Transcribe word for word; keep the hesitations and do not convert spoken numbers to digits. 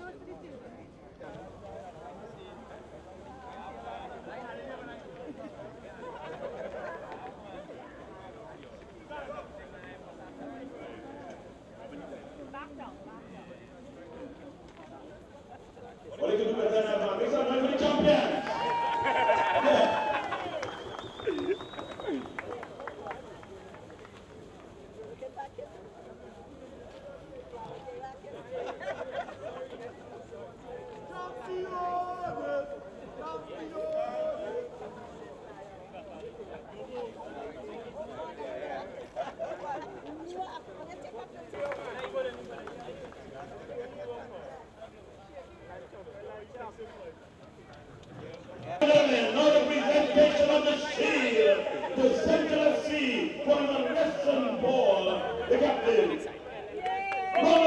Oleh kedua sana, Pak. Bisa menjadi champion. Another presentation of the shield, the Central F C, from the Western Ball, the captain.